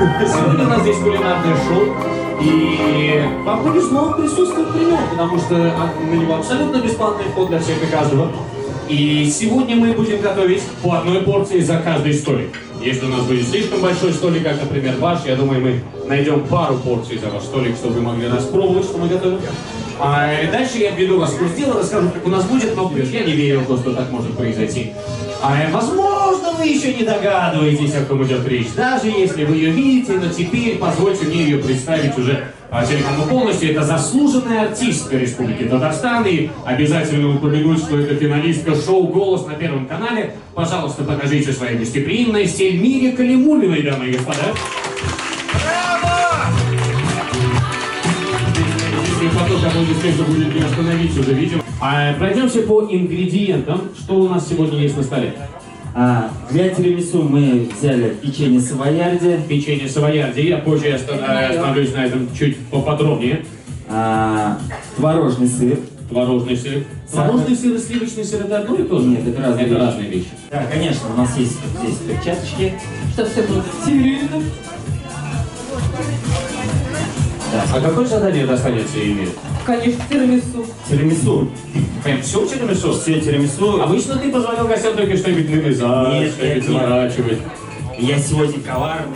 Сегодня у нас здесь кулинарное шоу, и вам повезло присутствовать при нем, потому что на него абсолютно бесплатный вход для всех и каждого. И сегодня мы будем готовить по одной порции за каждый столик. Если у нас будет слишком большой столик, как, например, ваш, я думаю, мы найдем пару порций за ваш столик, чтобы вы могли распробовать, что мы готовим. А дальше я введу вас в курс дела, расскажу, как у нас будет, но я не верю в то, что так может произойти. Возможно, вы еще не догадываетесь, о ком идет речь, даже если вы ее видите, но теперь позвольте мне ее представить уже целиком и полностью. Это заслуженная артистка Республики Татарстан, и обязательно упомянуть, что это финалистка шоу «Голос» на Первом канале. Пожалуйста, покажите своей гостеприимности Эльмире Калимуллиной, дамы и господа. И потом, если кто будет не остановить, уже видим. Пройдемся по ингредиентам. Что у нас сегодня есть на столе? Для тирамису мы взяли печенье савоярди. Печенье савоярди. Я позже остановлюсь на этом чуть поподробнее. Творожный сыр. Творожный сыр. Творожный сыр и сливочный сыр — это одно и то же? Нет, это разные вещи. Да, конечно, у нас есть здесь перчаточки. Что все будет стерильно. Да. А какое задание достанется Эльмире? Конечно, тирамису. Тирамису. Прям все тирамису? Все тирамису. Обычно ты позвонил гостям только что-нибудь нарезать, что-нибудь заворачивать. Я сегодня коварный.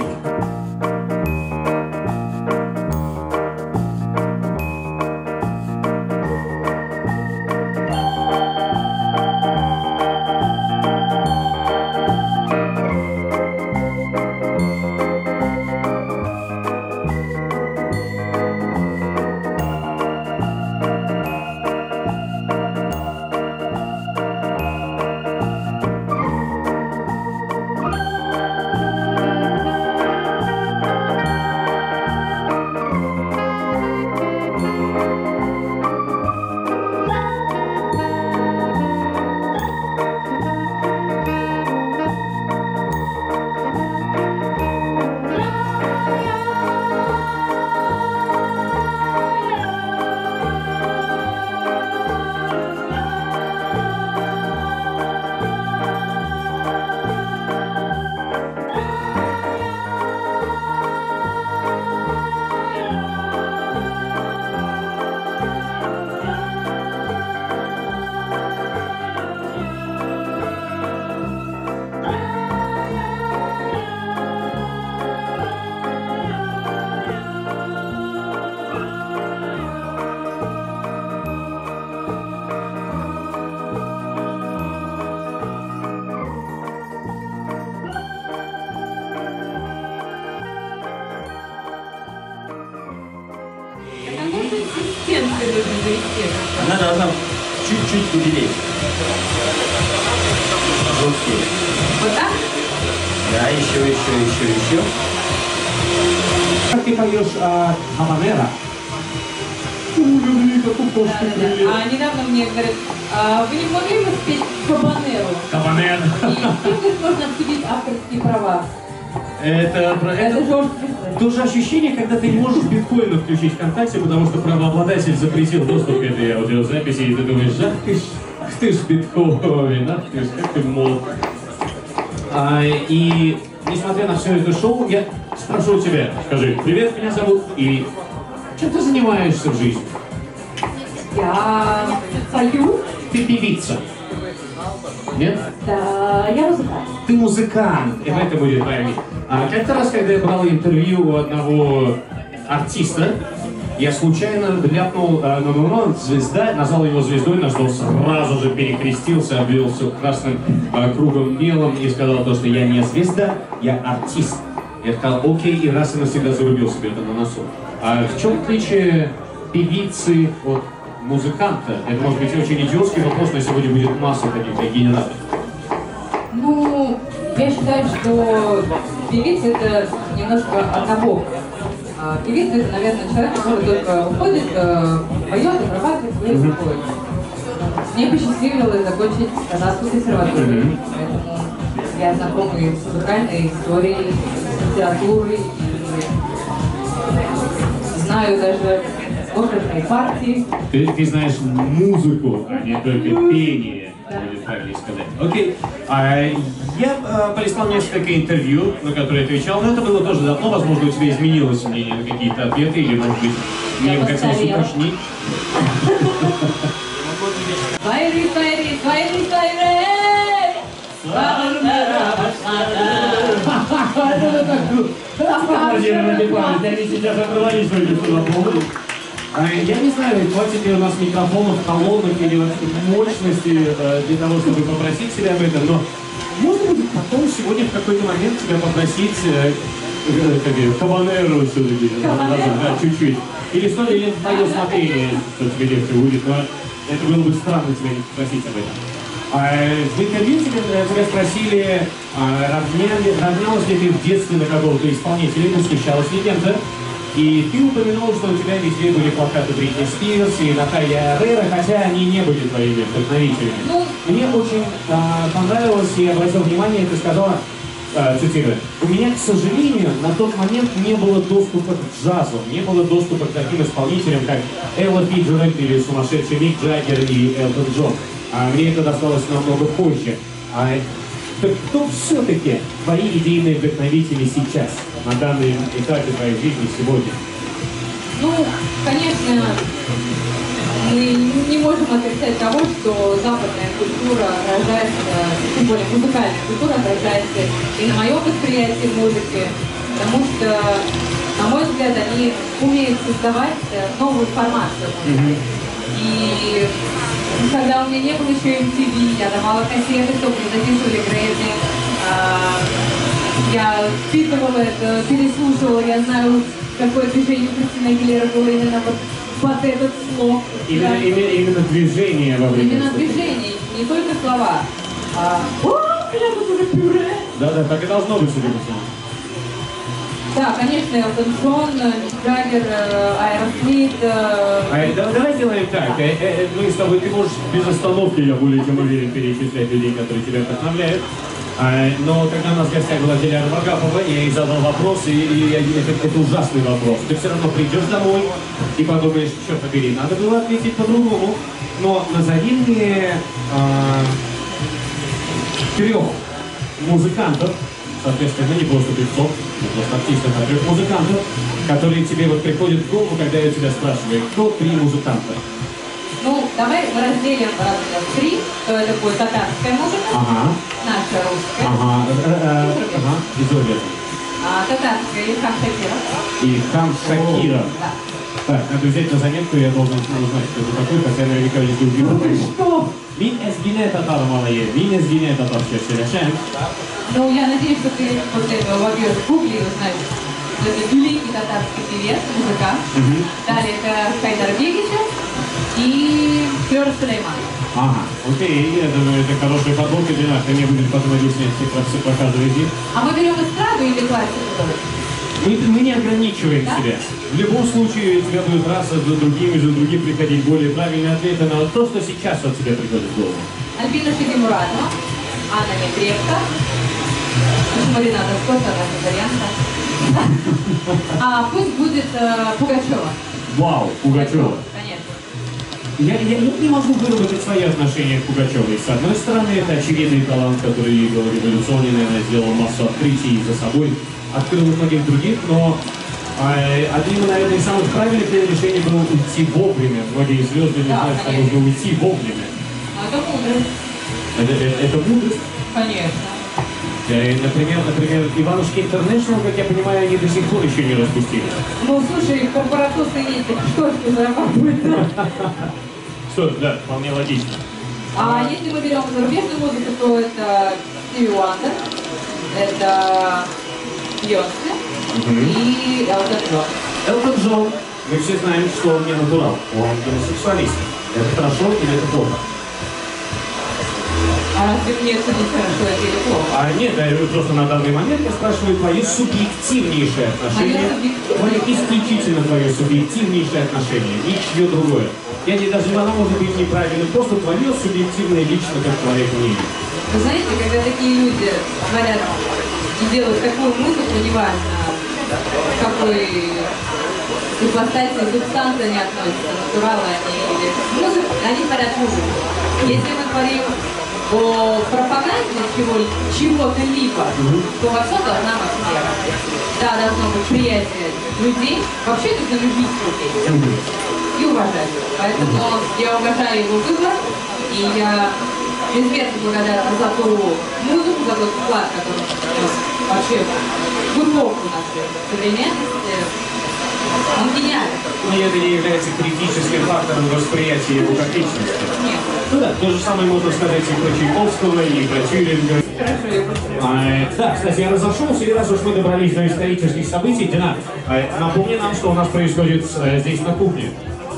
Она должна чуть-чуть побелеть. Жесткие. Вот так? Да, еще. Как ты поешь хабанера? Недавно мне говорят, вы не могли бы спеть хабанеру? Хабанера. И тут можно обсудить авторские права. Это тоже ощущение, когда ты не можешь биткоина включить ВКонтакте, потому что правообладатель запретил доступ к этой аудиозаписи, и ты думаешь, ах ты ж биткоин, ах ты ж, как ты мол. И несмотря на все это шоу, я спрошу тебя, скажи, привет, меня зовут, и чем ты занимаешься в жизни? Я пою. Ты певица. Нет? Да, я музыкант. Ты музыкант, и это будет твоя. Как-то раз, когда я брал интервью у одного артиста, я случайно ляпнул звезда, назвал его звездой, на что сразу же перекрестился, обвел все красным кругом белым и сказал то, что я не звезда, я артист. Я сказал, окей, и раз и навсегда зарубил себе это на носу. В чем отличие певицы от музыканта? Это может быть очень идиотский вопрос, но сегодня будет масса таких регенератов. Ну, я считаю, что певица — это немножко одного. Певица — это, наверное, человек, который только уходит, поет, отрабатывает и уходит. Мне посчастливилось закончить Казахскую консерваторию. Поэтому я знакома и с музыкальной историей, с литературой, и знаю даже оперные партии. Ты знаешь музыку, а не только пение. Да. правильно сказать. Окей. Я прислал несколько интервью, на которые отвечал, но это было тоже давно, возможно, у тебя изменилось мнение на какие-то ответы, или, может быть, мне бы хотелось уточнить. Я не знаю, хватит ли у нас микрофонов, колонок или мощности для того, чтобы попросить себя об этом, но можно будет потом сегодня в какой-то момент тебя попросить кабанеру все-таки, да, чуть-чуть. Или что ли, на твое усмотрение, что тебе легче будет, но это было бы странно тебя не попросить об этом. В интервью тебя спросили, равнялась ли ты в детстве на какого-то исполнителя, восхищалась ли кем-то? И ты упомянул, что у тебя везде были плакаты Бритни Спирс и Наталья Орейро, хотя они не были твоими вдохновителями. Мне очень понравилось, и я обратил внимание, ты сказала, цитирую, у меня, к сожалению, на тот момент не было доступа к джазу, не было доступа к таким исполнителям, как Элла Фиджеральд или сумасшедший Мик Джаггер и Элтон Джон. Мне это досталось намного позже. Так кто все-таки твои идейные вдохновители сейчас, на данном этапе твоей жизни сегодня? Ну, конечно, мы не можем отрицать того, что западная культура отражается, тем более музыкальная культура отражается и на моем восприятии музыки, потому что, на мой взгляд, они умеют создавать новую информацию. И когда у меня не было еще MTV, я давала кассеты, чтобы записывали Грэмми. Я впитывала это, переслушивала, я знаю, какое движение Кристины Агилеры было именно под этот слог. Именно движение во время. Именно движение, не только слова. Я тут уже пюре. Да, так и должно быть, судя по всему. Да, конечно, Элтон Джон, Мик Джаггер, Аэросмит. Давай сделаем так. Мы с тобой, ты можешь без остановки, я более чем уверен, перечислять людей, которые тебя вдохновляют. Но когда у нас в гостях была Диляра Вагапова, я ей задал вопрос, и это ужасный вопрос. Ты все равно придешь домой и подумаешь, черт побери, надо было ответить по-другому. Но назови мне 3 музыкантов, соответственно, не просто певцов, не просто артистов, а 3 музыкантов, которые тебе вот приходят в голову, когда я тебя спрашиваю, кто 3 музыканта? Ну, давай мы разделим в 3, что это будет татарская музыка, наша русская, Изолия. татарская Ильхам Шакиров. Ильхам Шакиров. Да. Так, надо взять на заметку, я должен узнать, кто это такой, хотя я наверняка не знаю. Что? Мин эсгине татар малае, мин эсгине татар шешерешен. Ну, я надеюсь, что ты после этого вобьешь в гугле и узнаешь. Это великий татарский певец, музыкант. Далее это Хайдар Бегичев и Флёр Сулейман. Ага, окей, я думаю, это хорошая подборка для нас, мне будет потом объяснять, все показывать их. А мы берем эстраду или классику? Мы не ограничиваем себя. В любом случае, у тебя будет раз за другим приходить более правильные ответы на то, что сейчас от тебя приходит в голову. Альбина Шагимуратова, Анна Непревка, Марината Скотта, Анна Зарянка. А пусть будет Пугачева. Вау, Пугачева. Конечно. Я не могу выработать свои отношения к Пугачевой. С одной стороны, это очевидный талант, который был революционный, она сделала массу открытий за собой, открыл многих других, но одним, наверное, из самых правильных решений было уйти вовремя. Многие звезды не знают, что нужно уйти вовремя. Это мудрость. Это мудрость? Конечно. Например, Иванушки Интернешнл, как я понимаю, они до сих пор еще не распустились. Ну, слушай, корпоратусты есть, что зарабатывают? Что, да, вполне логично. А если мы берем зарубежную музыку, то это Стиви Уандер, это Бейонсе и Элтон Джон. Элтон Джон, мы все знаем, что он не натурал, он гомосексуалист. Это хорошо или это плохо? А разве мне судить хорошо это или плохо? Нет, просто на данный момент я спрашиваю твое субъективнейшее отношение. Твое исключительно твое субъективнейшее отношение. Ничего другое. Я не даже оно может быть неправильным, просто твое субъективное лично как человек мнение. Вы знаете, когда такие люди говорят и делают такую музыку, неважно, какой ипостаси, субстанции они относятся, натуралы они или музыку, они творят музыку. Если мы творим по пропаганде чего-то либо, то во всем должна атмосфера. Да, должно быть приятие людей. Вообще нужно любить людей и уважать. Поэтому я уважаю его выбор, и я безмерно благодарна за ту музыку, за тот вклад, который он внес вообще в эпоху нашей современности. Он гениален. Но это не является критическим фактором восприятия его как личности. Нет. Ну да, то же самое можно сказать и про Чайковского, и про Тюринга. Хорошо, я просто... Да, кстати, я разошелся, и раз уж мы добрались до исторических событий, Дина, напомни нам, что у нас происходит здесь на кухне.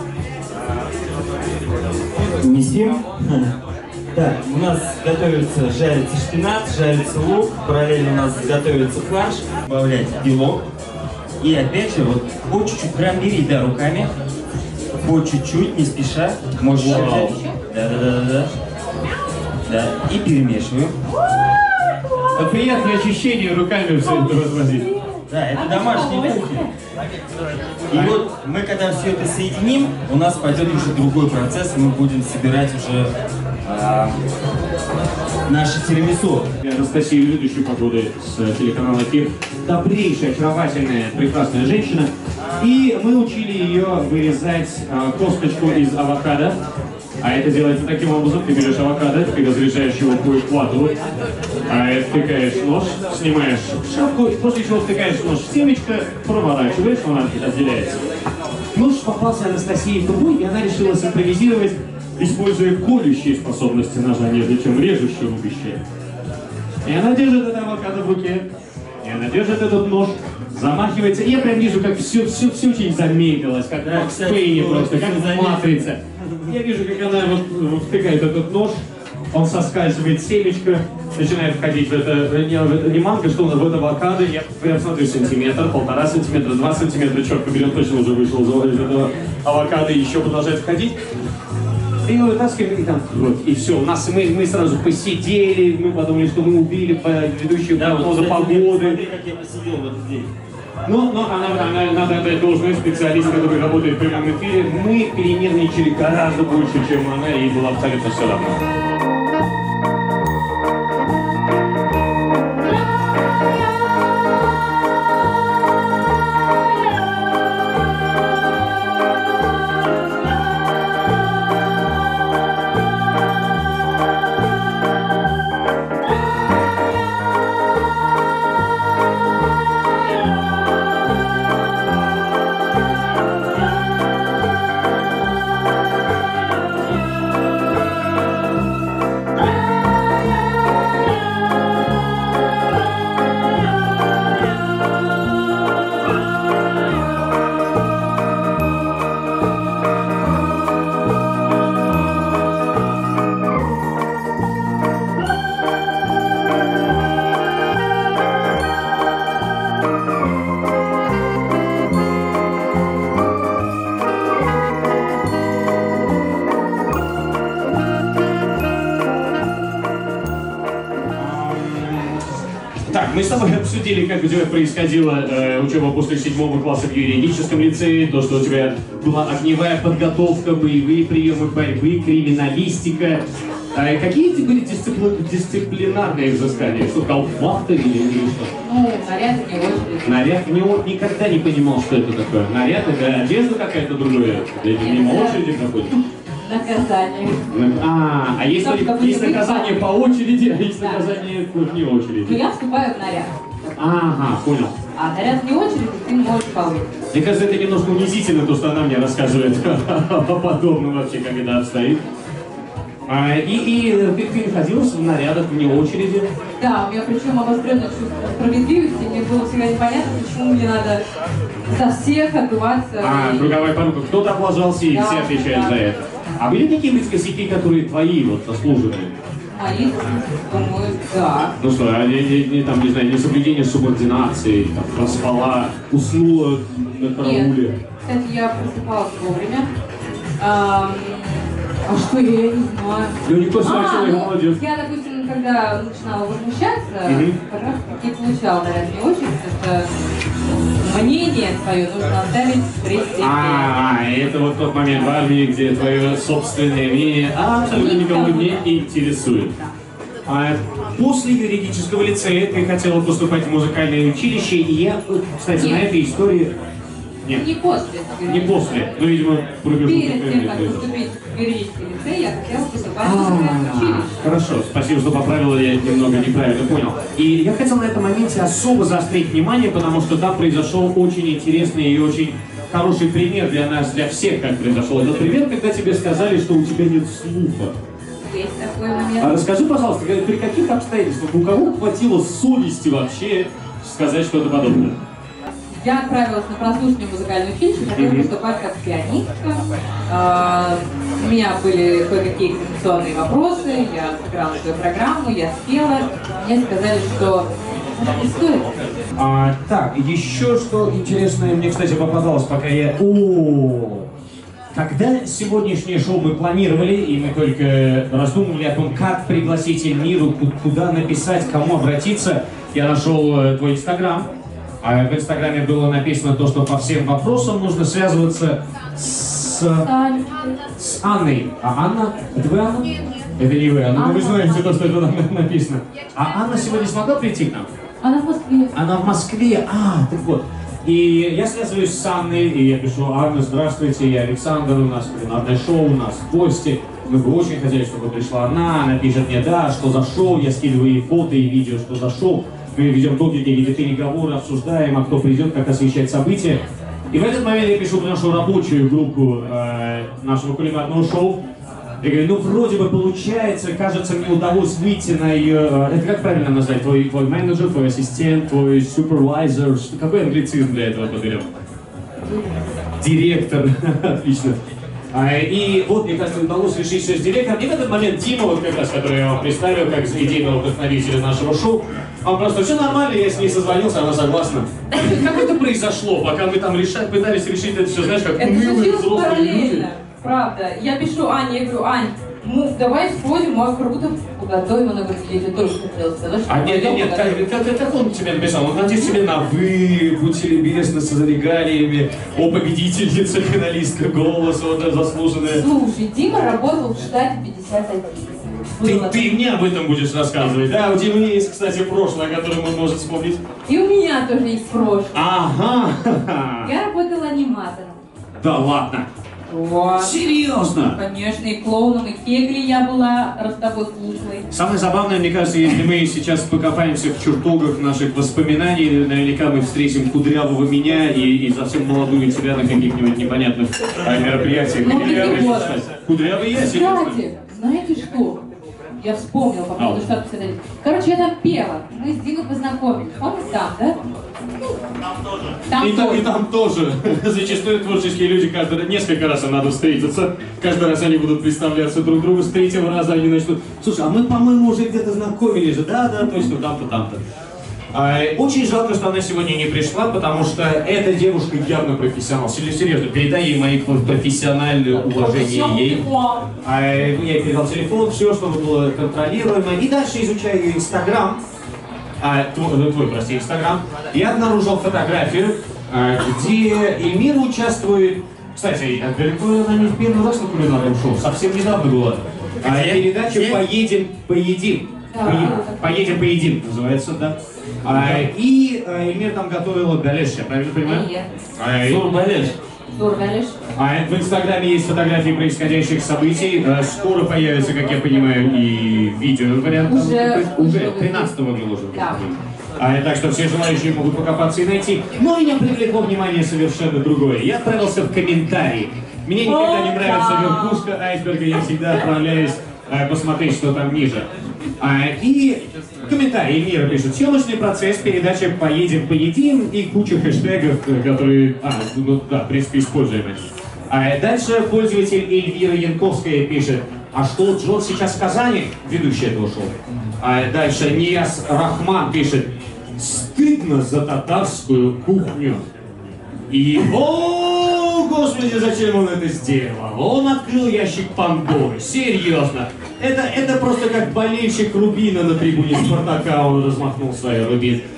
Несем. Так, у нас готовится, жарится шпинат, жарится лук, параллельно у нас готовится фарш, добавлять белок. И опять же, вот по чуть-чуть, прям бери, да, руками, по чуть-чуть, не спеша, можешь взять. Да. Да, и перемешиваем. Это приятное ощущение руками все это развозить. Да, это домашняя кухня. И вот мы когда все это соединим, у нас пойдет уже другой процесс, и мы будем собирать уже наше тирамису. Анастасия, ведущая погоды с телеканала «Эфир», добрейшая, очаровательная, прекрасная женщина. И мы учили ее вырезать косточку из авокадо. А это делается таким образом: ты берешь авокадо, ты разрезаешь его по экватору, втыкаешь нож, снимаешь шапку, после чего втыкаешь нож в семечко, проворачиваешь, он отделяется. Нож попался Анастасии в трубу, и она решила симпровизировать, используя колющие способности ножа, нежели чем режущие рубящие. И она держит это авокадо в руке, и она держит этот нож, замахивается, и я прям вижу, как все очень замедлилось, как в Макс Пейне просто, как в «Матрице». Я вижу, как она вот втыкает этот нож, он соскальзывает семечко, начинает входить в это не манго, что у нас в это авокадо. Я смотрю, сантиметр, 1,5 сантиметра, 2 сантиметра, черт побери, он точно уже вышел из этого авокадо и еще продолжает входить. И его вытаскиваем, и там, вот, и все. Мы сразу посидели, мы подумали, что мы убили ведущую прогноза погоды. Смотри, как я посидел вот здесь. Но она, надо отдать должное, специалист, который работает в прямом эфире. Мы перенервничали гораздо больше, чем она, и было абсолютно все равно. Мы с тобой обсудили, как у тебя происходила учеба после 7 класса в юридическом лицее, то, что у тебя была огневая подготовка, боевые приемы борьбы, криминалистика. Какие эти были дисциплинарные взыскания? Что, колпахта или что? Ну, наряд не очередь. Наряд? Никогда не понимал, что это такое. Наряд — это одежда какая-то другая? Это мимо очереди проходит? Наказание. А есть наказание по очереди, а есть наказание вне очереди. Ну, я вступаю в наряд. Ага, понял. А наряд вне очереди ты можешь получить. Мне кажется, это немножко унизительно, то, что она мне рассказывает о подобном вообще, как это обстоит. И ты переходилась в нарядах вне очереди? Да, у меня причем обостренное чувство справедливости. Мне было всегда непонятно, почему мне надо за всех отдуваться. Круговая порука. Кто-то облажался, и все отвечают за это. А были какие-нибудь косяки, которые твои, вот, заслуженные? Мои, думаю, да. Ну что, там, не знаю, несоблюдение субординации, там, проспала, уснула на карауле? Нет. Кстати, я просыпалась вовремя. А что я не знаю. Ну, никто человек молодец. Я, допустим, когда начинала возмущаться, как раз таки получала наряд вне очередь. Это мнение свое нужно оставить в третьей степени. Это вот тот момент важный, где твое собственное мнение абсолютно никого не интересует. После юридического лицея ты хотела поступать в музыкальное училище, и я, кстати, на этой истории... Нет. Не после. Не после, но, видимо, пробежал. Перед тем, как поступить в юридический лицей, я хотела поступать в музыкальное училище. Хорошо, спасибо, что поправила, я немного неправильно понял. И я хотел на этом моменте особо заострить внимание, потому что там произошел очень интересный и очень хороший пример для нас, для всех, как произошел этот пример, когда тебе сказали, что у тебя нет слуха. Есть такой момент. А расскажи, пожалуйста, при каких обстоятельствах, у кого хватило совести вообще сказать что-то подобное? Я отправилась на прослушивание в музыкальное училище, хотела поступать как пианистка. У меня были кое-какие экзаменационные вопросы, я сыграла свою программу, я спела. Мне сказали, что это не стоит. Так, еще что интересное мне, кстати, попадалось, пока я... Когда сегодняшнее шоу мы планировали, и мы только раздумывали о том, как пригласить Эльмиру, куда написать, кому обратиться, я нашел твой Инстаграм. В Инстаграме было написано то, что по всем вопросам нужно связываться с Анной. А Анна? Это вы, Анна? Это не вы, Анна. Вы знаете то, что это написано. А Анна сегодня смогла прийти к нам? Она в Москве. Она в Москве. Так вот. И я связываюсь с Анной, и я пишу: Анна, здравствуйте, я Александр, у нас кулинарное шоу, у нас гости. Мы бы очень хотели, чтобы пришла она пишет мне: да, что за шоу, я скидываю ей фото и видео, что за шоу. Мы ведем долгие какие-то переговоры, обсуждаем, а кто придет, как освещать события. И в этот момент я пишу в нашу рабочую группу нашего кулинарного шоу. Я говорю: ну вроде бы получается, кажется, мне удалось выйти на ее... Это как правильно назвать? Твой менеджер, твой ассистент, твой супервайзер? Какой англицизм для этого подберем? Директор. Отлично. И вот, мне кажется, удалось решить все с директором. И в этот момент Дима, вот как раз, который я вам представил, как идейного вдохновителя нашего шоу, он просто: все нормально, я с ней созвонился, она согласна. Как это произошло, пока мы там пытались решить это все, знаешь, как унылые взрослые люди? Правда. Я пишу Ане, я говорю: Ань, ну давай сходим, круто уготовим. Она говорит: я тебе тоже хотела сказать, что... Нет, как он тебе написал? Он надеюсь тебе на «вы», будьте любезны, с регалиями, о победительница, финалистка «Голос», вот заслуженная. Слушай, Дима работал в штате 51. Ты мне об этом будешь рассказывать, да? У Димы есть, кстати, прошлое, которое мы можем вспомнить. И у меня тоже есть прошлое. Ага. Я работала аниматором. Да ладно. Вот. Серьезно? Конечно, и клоуном, и кегли я была ростовой куклой. Самое забавное, мне кажется, если мы сейчас покопаемся в чертогах наших воспоминаний, наверняка мы встретим кудрявого меня и совсем молодую тебя на каких-нибудь непонятных мероприятиях. Кудрявый я, серьезно? Кстати, знаете что? Я вспомнила по поводу штата 51. Короче, я там пела. Мы с Димой познакомились. Помните там, да? И там тоже. Зачастую творческие люди несколько раз им надо встретиться. Каждый раз они будут представляться друг другу. С третьего раза они начнут: слушай, а мы, по-моему, уже где-то знакомились же. Да, точно, там-то, там-то. Очень жалко, что она сегодня не пришла, потому что эта девушка явно профессионал. Серьезно, передай ей мои профессиональные уважения ей. Я ей передал телефон, все, чтобы было контролируемо. И дальше, изучая ее Инстаграм, твой Инстаграм, я обнаружил фотографию, где Эльмира участвует. Кстати, далеко она не в первый раз на кулинарном шоу, совсем недавно была. Передача «Поедим». Поедим, называется, да. И Эльмира там готовила галеш, я правильно понимаю? Нет. Галеш. В Инстаграме есть фотографии происходящих событий. Скоро появится, как я понимаю, и видео вариант. Уже 13-го выложено. Да. Так что все желающие могут покопаться и найти. Но меня привлекло внимание совершенно другое. Я отправился в комментарии. Мне никогда не нравится верхушка айсберга, я всегда отправляюсь посмотреть, что там ниже. И комментарии Эльмира пишет: съемочный процесс, передача «Поедим», и куча хэштегов, которые, в принципе, используемы. Дальше пользователь Эльвира Янковская пишет: а что, Джон сейчас в Казани? Ведущий этого шоу. Дальше Нияз Рахман пишет: стыдно за татарскую кухню. И, о, господи, зачем он это сделал? Он открыл ящик Пандоры, серьезно. Это просто как болельщик Рубина на трибуне Спартака, он размахнул свой Рубин.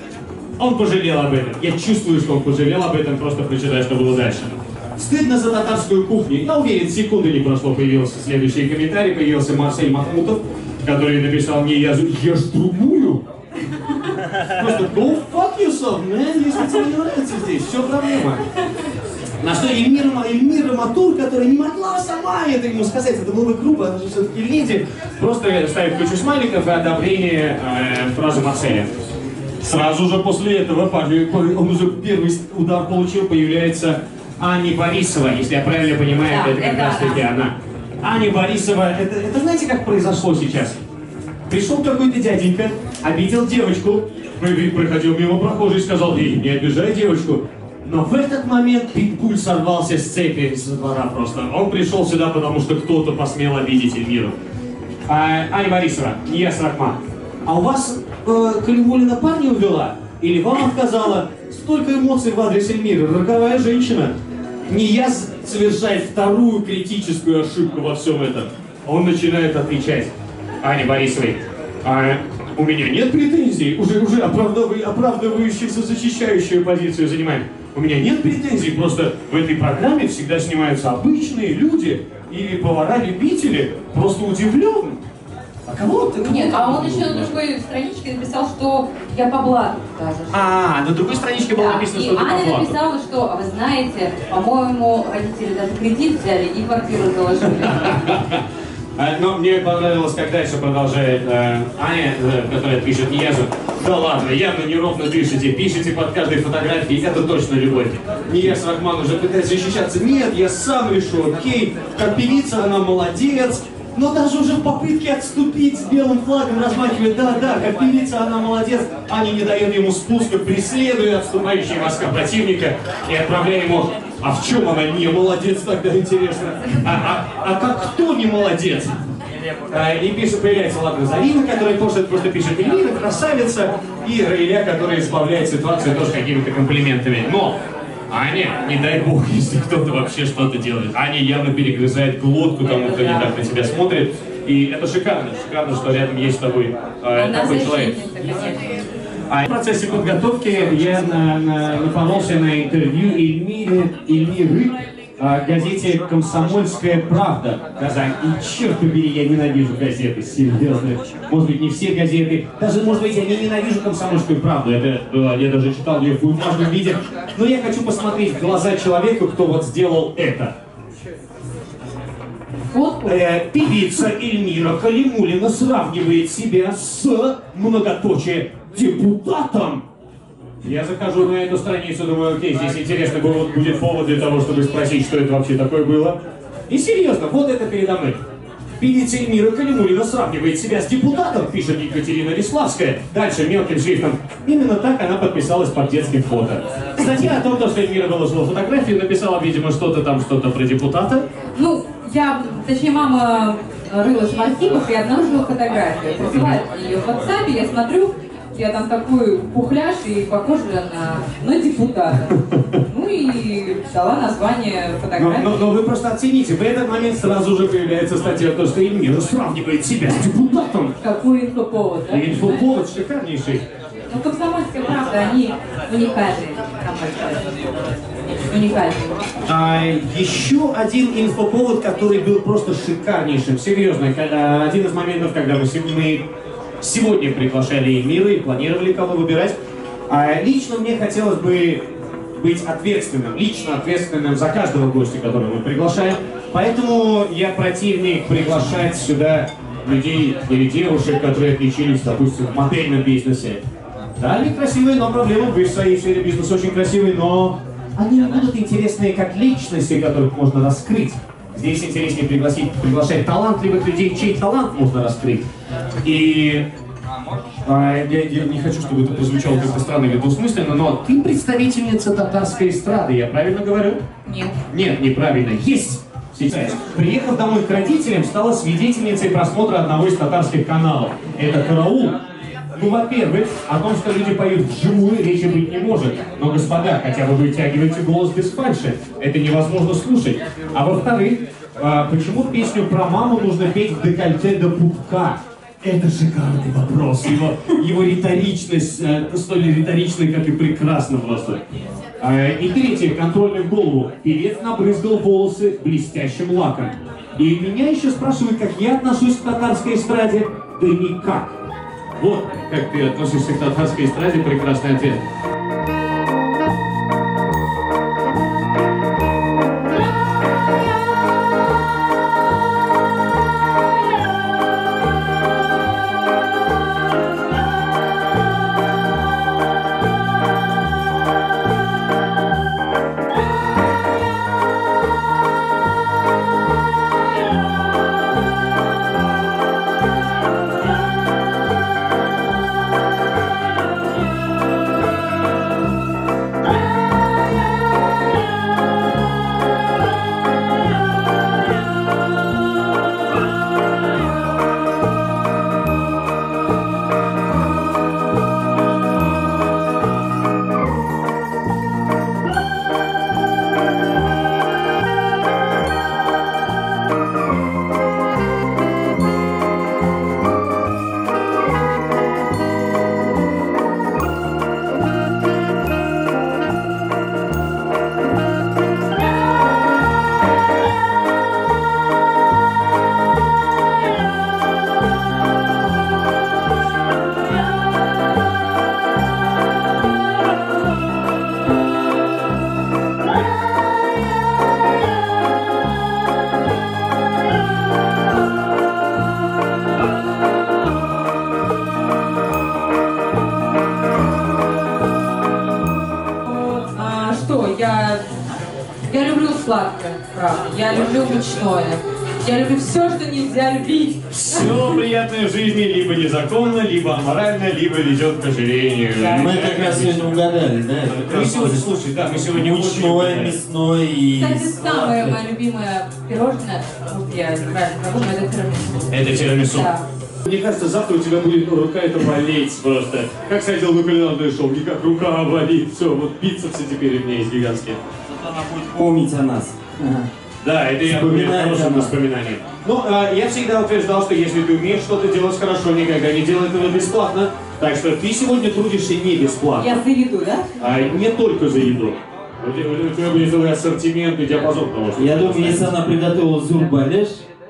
Он пожалел об этом. Я чувствую, что он пожалел об этом, просто прочитай, что было дальше. Стыдно за татарскую кухню. Я уверен, секунды не прошло, появился следующий комментарий, появился Марсель Махмутов, который написал мне: я ж другую. Просто go fuck yourself, man, если тебе не нравится здесь, все проблема. На что Эльмира Матур, которая не могла сама это ему сказать, это было бы грубо, она же все-таки леди, просто ставит кучу смайликов и одобрение фразы Марселя. Сразу же после этого, он уже первый удар получил, появляется Аня Борисова, если я правильно понимаю, да, это как раз таки она. Аня Борисова, это знаете, как произошло сейчас? Пришел какой-то дяденька, обидел девочку, проходил мимо прохожий и сказал: эй, не обижай девочку. Но в этот момент Питбуль сорвался с цепи со двора просто. Он пришел сюда, потому что кто-то посмел обидеть Эльмиру. Аня Борисова, Нияз Рахман, а у вас Калимуллина парня увела? Или вам отказала? Столько эмоций в адрес Эльмиры, роковая женщина. Нияз совершает вторую критическую ошибку во всем этом. Он начинает отвечать Ане Борисовой: у меня нет претензий, уже оправдывающуюся, защищающую позицию занимаем. У меня нет претензий, просто в этой программе всегда снимаются обычные люди или повара-любители. Просто удивлен. А кого ты? Нет, а он еще на другой страничке написал, что я по блату даже. На другой страничке было написано, что ты по блату. И Аня написала, что, вы знаете, по-моему, родители даже кредит взяли и квартиру заложили. Но мне понравилось, как дальше продолжает Аня, которая пишет Ниязу: да ладно, явно неровно дышите, пишите под каждой фотографией, это точно любовь. Нияз Рахман уже пытается защищаться: нет, я сам решу, окей, как певица она молодец, но даже уже в попытке отступить с белым флагом размахивает: да, как певица она молодец. Аня не дает ему спуска, преследуя отступающие войска противника и отправляя ему: а в чем она не молодец, тогда интересно? А как кто не молодец? И пишет, появляется Ладна Зарина, которая просто пишет: Эльмира красавица, и Раиля, которая избавляет ситуацию тоже какими-то комплиментами. Но Аня, не дай бог, если кто-то вообще что-то делает. Аня явно перегрызает глотку тому, кто не так на тебя смотрит. И это шикарно, что рядом есть с тобой такой человек. В процессе подготовки я напоролся на интервью Эльмиры в газете «Комсомольская правда» Казань. И черт побери, я ненавижу газеты, серьезно. Может быть, не все газеты. Даже, может быть, я не ненавижу «Комсомольскую правду». Это было, я даже читал ее в бумажном виде. Но я хочу посмотреть в глаза человеку, кто вот сделал это. Певица Эльмира Калимуллина сравнивает себя с многоточие депутатом. Я захожу на эту страницу, думаю: окей, здесь интересно будет повод для того, чтобы спросить, что это вообще такое было. И серьезно, вот это передо мной. Певица Эльмира Калимуллина сравнивает себя с депутатом, пишет Екатерина Веславская. Дальше мелким шрифтом. Именно так она подписалась под детским фото. Статья о том, что Эльмира выложила фотографию, написала, видимо, что-то про депутата. Ну, точнее, мама рылась в архивах и обнаружила фотографию. Присылает ее в WhatsApp, я смотрю, я там такой пухляж и похожа на депутата. Ну и дала название фотографии. Но вы просто оцените, в этот момент сразу же появляется статья о том, что Эльмира сравнивает себя с депутатом. Какой инфоповод, да? Инфоповод шикарнейший. Ну, «Комсомольская правда», они уникальные. Уникальные. Еще один инфоповод, который был просто шикарнейшим. Серьезно, один из моментов, когда мы сегодня приглашали Эльмиру и планировали, кого выбирать. Лично мне хотелось бы быть лично ответственным за каждого гостя, которого мы приглашаем. Поэтому я противник приглашать сюда людей или девушек, которые отличились, допустим, в модельном бизнесе. Да, они красивые, но проблемы в своей сфере бизнеса очень красивые, но они не будут интересные как личности, которых можно раскрыть. Здесь интереснее приглашать талантливых людей, чей талант можно раскрыть. И я не хочу, чтобы это прозвучало как-то странно или двусмысленно, но ты представительница татарской эстрады, я правильно говорю? Нет. Нет, неправильно. Есть! Сейчас. Приехав домой к родителям, стала свидетельницей просмотра одного из татарских каналов. Это «Караул». Ну, во-первых, о том, что люди поют вживую, речи быть не может. Но, господа, хотя бы вытягивайте голос без фальши. Это невозможно слушать. А во-вторых, почему песню про маму нужно петь в декольте до пупка? Это шикарный вопрос. Его риторичность столь риторичная, как и прекрасно просто. И третье, контрольный в голову. Певец набрызгал волосы блестящим лаком. И меня еще спрашивают, как я отношусь к татарской эстраде. Да никак. Вот как ты относишься к татарской эстраде, прекрасный ответ. Я люблю сладкое, правда. Я люблю мучное. Я люблю все, что нельзя любить. Все приятное в жизни либо незаконно, либо аморально, либо ведет к ожирению. Мы как раз сегодня угадали, да? Мы сегодня, слушай, да, мы сегодня мучное, мясное и... Кстати, самое мое любимое пирожное, вот я неправильно говорю, это тирамису. Это тирамису? Да. Мне кажется, завтра у тебя будет рука это болеть просто. Как сходил на кулинарное шоу, никак рука болит, все, вот бицепсы теперь у меня есть гигантские. Она будет помнить о нас. Да, это я помню хорошим воспоминанием. Но я всегда утверждал, что если ты умеешь что-то делать хорошо, никогда не делай этого бесплатно. Так что ты сегодня трудишься не бесплатно. Я за еду, да? Не только за еду. У тебя будет целый ассортимент и диапазон того, что я думаю, если она приготовила зур-балеш,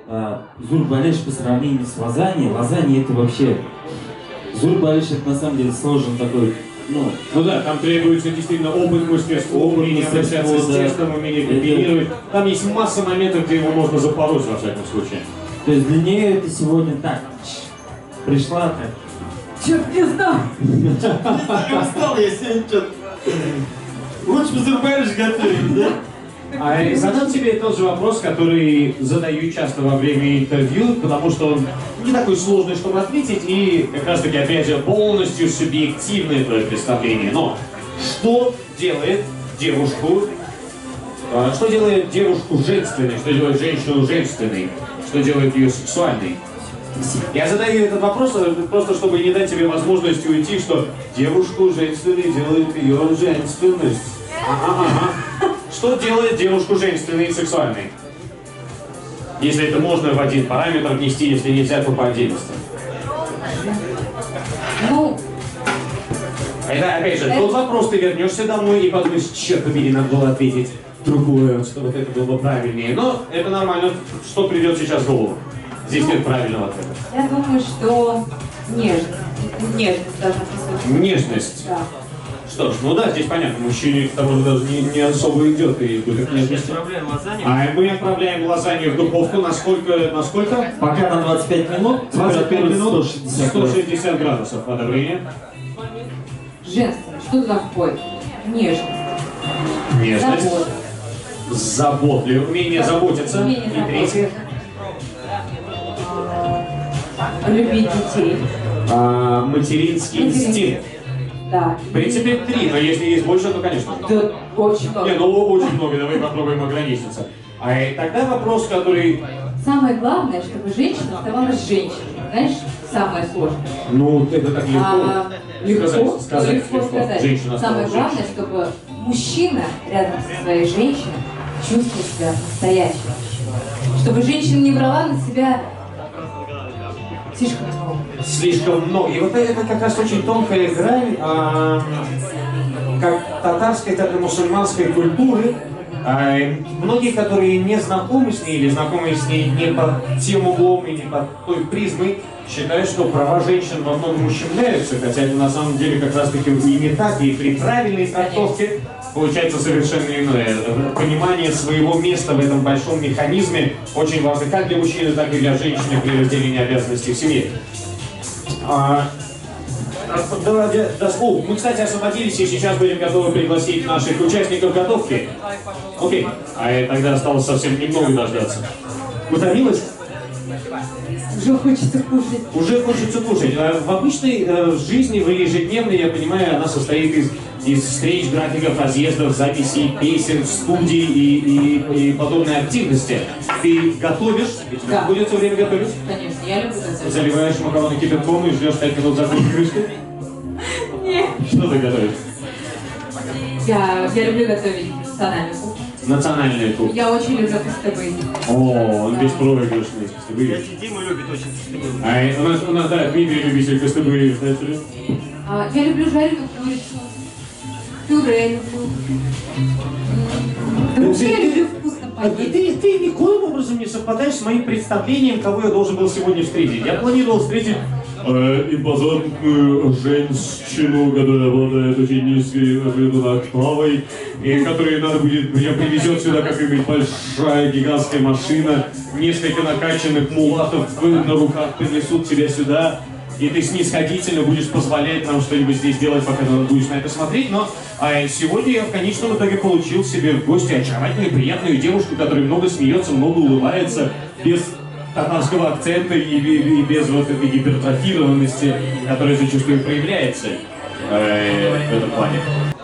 зур-балеш по сравнению с лазаньей это вообще... Зур-балеш это на самом деле сложен такой... Ну да, там требуется действительно опыт, мастерство, умение обращаться с тестом, умение комбинировать. Там есть масса моментов, где его можно запороть во всяком случае. То есть для нее это сегодня так, пришла так. Черт не знаю. Я устал, я сегодня что-то... Лучше бы зур-балеш готовить, да? Задам тебе тот же вопрос, который задаю часто во время интервью, потому что он не такой сложный, чтобы ответить, и как раз таки, опять же, полностью субъективное твое представление. Но что делает девушку женственной, что делает женщину женственной, что делает ее сексуальной? Я задаю этот вопрос просто, чтобы не дать тебе возможность уйти, что девушку женственной делает ее женственность. Что делает девушку женственной и сексуальной? Если это можно в один параметр внести, если нельзя, то по отдельности. Ну... Это, опять же, тот вопрос, ты вернешься домой и подумаешь, черт побери, надо было ответить другое, что вот это было бы правильнее. Но это нормально, что придет сейчас в голову. Здесь нет правильного ответа. Я думаю, что нежность. Нежность должна присутствовать. Нежность? Да. Что ж, ну да, здесь понятно, мужчине к тому же даже не особо идет и будет нежность. Мы отправляем лазанью в духовку на сколько? Пока на 25 минут. 25 минут, 160 градусов одобрения. Женственность. Что туда входит? Нежность. Нежность. Забота. Заботливое. Умение заботиться. Умение И третье. Любить детей. Материнский инстинкт. Да. В принципе, 3, но если есть больше, то, конечно. Да, очень много. Не, ну очень много, давай попробуем ограничиться. Тогда вопрос, который... Самое главное, чтобы женщина оставалась женщиной. Знаешь, самое сложное. Ну, это так легко. Сказать. Женщина Самое главное, чтобы мужчина рядом со своей женщиной чувствовал себя настоящим. Чтобы женщина не брала на себя Слишком много. Слишком много. И вот это как раз очень тонкая грань, как татарской, так и мусульманской культуры. Многие, которые не знакомы с ней или знакомы с ней не под тем углом и не под той призмой, считают, что права женщин во многом ущемляются, хотя это на самом деле как раз таки и не так, и при правильной трактовке получается совершенно иное. Понимание своего места в этом большом механизме очень важно как для мужчины, так и для женщины при разделении обязанностей в семье. Мы, кстати, освободились и сейчас будем готовы пригласить наших участников готовки. Окей, тогда осталось совсем немного дождаться. Утомилась? Уже хочется кушать. Уже хочется кушать. В обычной жизни, в ежедневной, я понимаю, она состоит из встреч, графиков, разъездов, записей, песен, студий и подобной активности. Ты готовишь? Да. Будет все время готовить? Конечно, я люблю готовить. Заливаешь макароны кипятком и ждешь 5 минут закрыть крышкой? Нет. Что ты готовишь? Я люблю готовить национальную кухню. Национальную кухню. Я очень люблю костыбы. О, он беспроигрышный костыбы. Дима любит очень костыбы. У нас, да, Дмитрий любитель костыбы, знаете ли? Я люблю жареную курицу, пюре люблю. Да вообще я люблю вкусно поесть. Ты никоим образом не совпадаешь с моим представлением, кого я должен был сегодня встретить. Я планировал встретить импозантную женщину, которая обладает очень низкой октавой, и которой надо будет, меня привезет сюда какая-нибудь большая гигантская машина, несколько накачанных мулатов на руках принесут тебя сюда, и ты снисходительно будешь позволять нам что-нибудь здесь делать, пока ты будешь на это смотреть. Но сегодня я в конечном итоге получил себе в гости очаровательную, приятную девушку, которая много смеется, много улыбается, без татарского акцента и без вот этой гипертрофированности, которая зачастую проявляется в этом плане.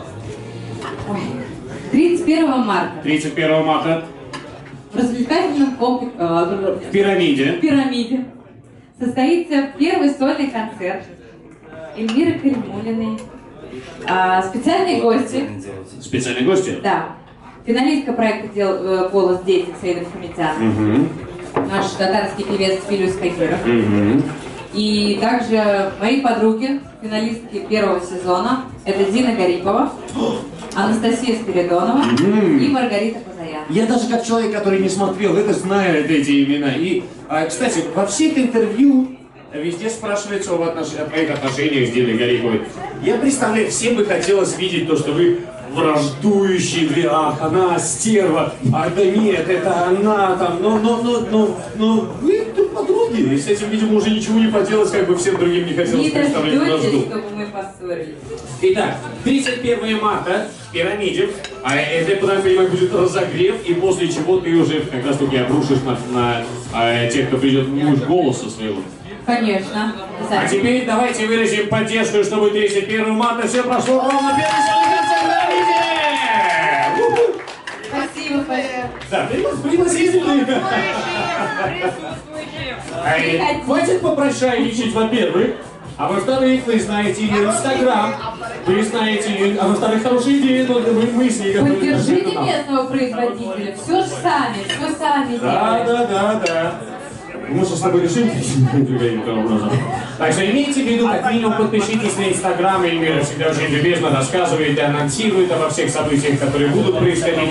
31 марта 31 марта в развлекательном комплексе в пирамиде состоится первый сольный концерт Эльмиры Калимуллиной. Специальные гости. Специальные гости? Да. Финалистка проекта «Голос дети» Саида Мухамедян. Наш татарский певец Филюс Кагиров. И также мои подруги, финалистки первого сезона, это Дина Гарипова, Анастасия Спиридонова и Маргарита Позаян. Я даже как человек, который не смотрел, это знаю эти имена. И, кстати, во всех интервью везде спрашивается о твоих отношениях с Диной Гариповой. Я представляю, всем бы хотелось видеть то, что вы враждующие, ах, она стерва, да нет, это она там, но вы тут подруги, и с этим, видимо, уже ничего не поделать, как бы всем другим не хотелось Не представлять дождетесь, вражду. чтобы мы поссорились. Итак, 31 марта в пирамиде, это, я понимаю, будет разогрев, и после чего ты уже как раз таки обрушишь на тех, кто придет муж голоса своего. Конечно. А теперь давайте выразим поддержку, чтобы 31 марта все прошло ровно первый сольный концерт в пирамиде! Спасибо, спасибо. Да, пригласительные. Хватит попрошайничать, во-первых. А во-вторых, вы знаете ее Инстаграм, вы знаете ее, а во-вторых, хорошие идеи, но мы с ней... Поддержите местного производителя, все сами делаем. Да. Мы же с тобой решим каким-то образом. Так что имейте в виду, как минимум подпишитесь на Инстаграм, Эльмира всегда очень любезно рассказывает и анонсирует обо всех событиях, которые будут происходить.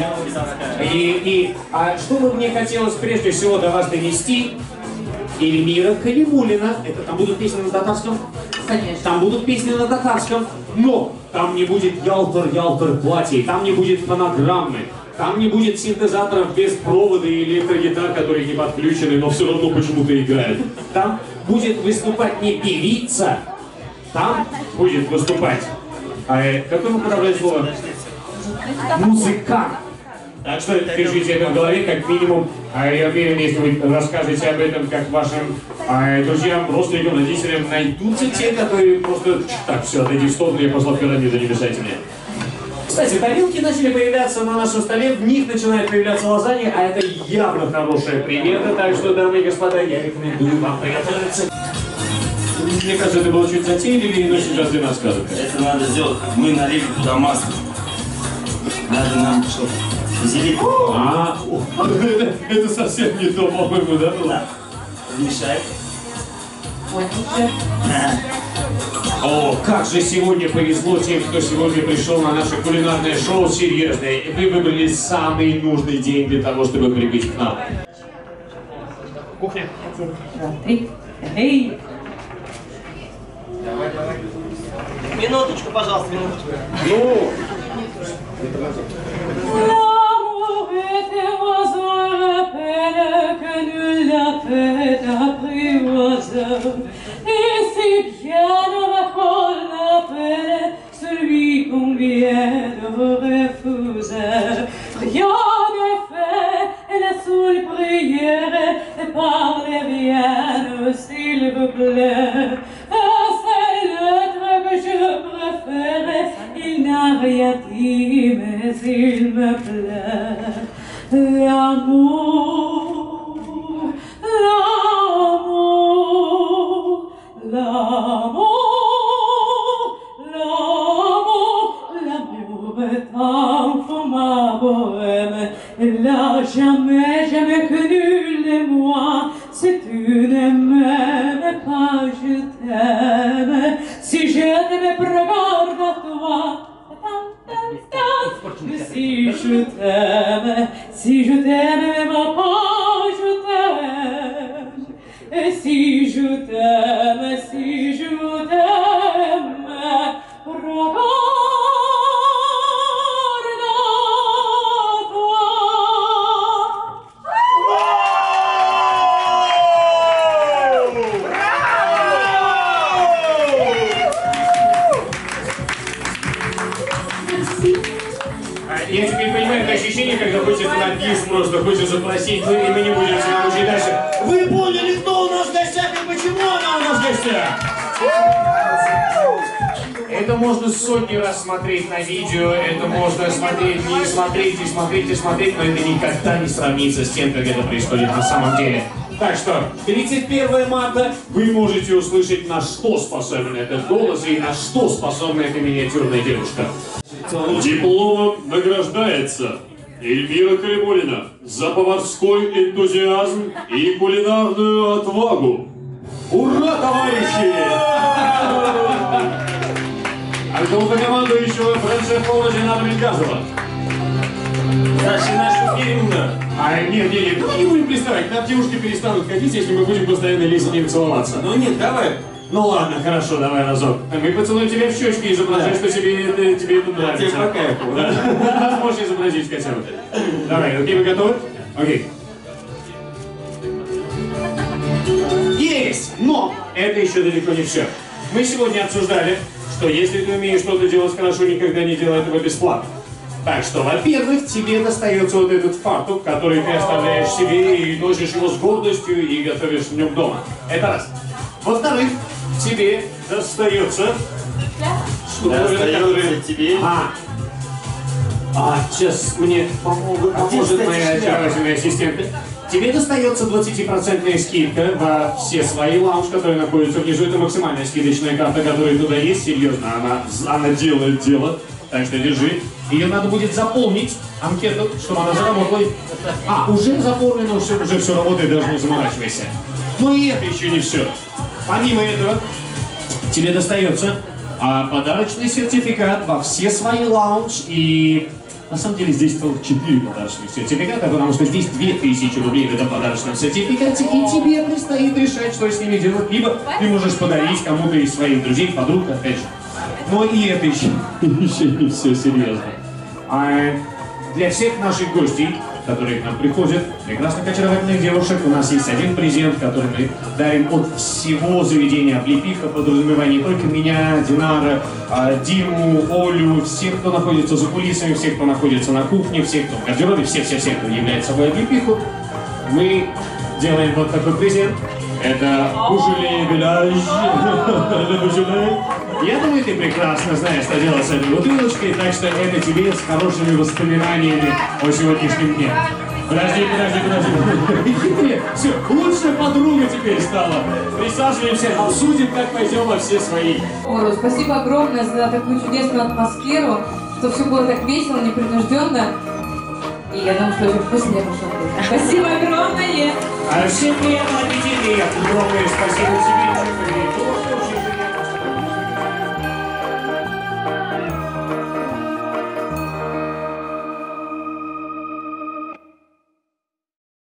А что бы мне хотелось прежде всего до вас донести, Эльмира Калимуллина, это там будут песни на татарском? Конечно. Там будут песни на татарском, но там не будет ялтер платье, там не будет фонограммы. Там не будет синтезаторов без провода и электрогитар, которые не подключены, но все равно почему-то играют. Там будет выступать не певица, там будет выступать, какое мы подобрали слово? Музыкант. Так что держите это в голове, как минимум. Я уверен, если вы расскажете об этом как вашим друзьям, родственникам, родителям, найдутся те, которые просто так, все, отойди в сторону, я пошла в пирамиду, не мешайте мне. Кстати, тарелки начали появляться на нашем столе, в них начинает появляться лазанья, а это явно хорошая примета, так что, дамы и господа, я рекомендую вам приготовиться. Мне кажется, это было чуть затейливее, но сейчас для нас сказано. Это надо сделать. Мы налили туда масло. Надо нам что-то зелить. Это совсем не то, по-моему, да? Да. Размешай. Больше. О, как же сегодня повезло тем, кто сегодня пришел на наше кулинарное шоу серьезное. И вы выбрали самый нужный день для того, чтобы прибыть к нам. Кухня. 1, 2, 3. Эй! Давай. Минуточку, пожалуйста, минуточку. Ну! L'amour était oiseau, rappelle que nul n'a fait apprivoiseur. Et si bien qu'on l'appelle celui qu'on vient de refuser. Rien n'est fait, et la seule prière est parler bien, s'il vous plaît. C'est l'être que je préfère, il n'a rien dit, mais il me plaît. L'amour, l'amour, l'amour, l'amour, l'amour est un fou ma bohème. Il n'a jamais connu les moi. Si tu ne m'aimes pas, je t'aime. Si je ne me regarde à toi, si je t'aime, même pas, je t'aime. Et si je t'aime, regarde à toi. Я теперь понимаю это ощущение, когда хочется на бис просто, хочется просить, ну и мы не будем себя мучить дальше. Вы поняли, кто у нас в гостях и почему она у нас в гостях? Это можно сотни раз смотреть на видео, это можно смотреть, не смотреть, и смотреть, и смотреть, но это никогда не сравнится с тем, как это происходит на самом деле. Так что, 31 марта вы можете услышать, на что способен этот голос и на что способна эта миниатюрная девушка. Дипломом награждается Эльвира Калимуллина за поварской энтузиазм и кулинарную отвагу. Ура, товарищи! А кому-то командующего Франциско Владимира Брингазова. Саша наша Кирилла. Нет, давай не будем приставать, нам девушки перестанут ходить, если мы будем постоянно лезть с ними целоваться. Ну нет, давай. Ну ладно, хорошо, давай разок. Мы поцелуем тебя в щечки и изображаем, что тебе это нравится. Тебе по кайфу, да? Можешь изобразить хотя бы. Давай, окей, вы готовы? Окей. Есть! Но это еще далеко не все. Мы сегодня обсуждали, что если ты умеешь что-то делать хорошо, никогда не делай этого бесплатно. Так что, во-первых, тебе достается вот этот фартук, который ты оставляешь себе и носишь его с гордостью и готовишь в нем дома. Это раз. Во-вторых, тебе достается... Достается тебе. Сейчас мне поможет моя очаровательная ассистентка. Тебе достается 20% скидка во все свои лаунж, которые находятся внизу. Это максимальная скидочная карта, которая туда есть. Серьезно, она делает дело. Так что держи. Ее надо будет заполнить, анкету, чтобы она заработала. Уже заполнено, уже все работает, даже не заморачивайся. Но и это еще не все. Помимо этого, тебе достается подарочный сертификат во все свои лаунж. И на самом деле здесь целых 4 подарочных сертификата, потому что здесь 2000 рублей в этом подарочном сертификате, и тебе предстоит решать, что с ними делать. Либо ты можешь подарить кому-то из своих друзей, подруг, опять же. Но и это еще не все серьезно. Для всех наших гостей, которые к нам приходят, прекрасных очаровательных девушек, у нас есть один презент, который мы дарим от всего заведения Облепиха, подразумевая не только меня, Динара, Диму, Олю, всех, кто находится за кулисами, всех, кто находится на кухне, всех, кто в гардеробе, всех, кто является собой Облепиху. Мы делаем вот такой презент. Это Бужеле Беляж. Я думаю, ты прекрасно знаешь, что делать с этой бутылочкой, так что это тебе с хорошими воспоминаниями о сегодняшнем дне. Подожди. Все, лучшая подруга теперь стала. Присаживаемся, обсудим, как пойдем во все свои. Ой, спасибо огромное за такую чудесную атмосферу, что все было так весело, непринужденно. И я думаю, что очень вкусно я пошел. Спасибо огромное! Всем приятного аппетита и огромное спасибо тебе.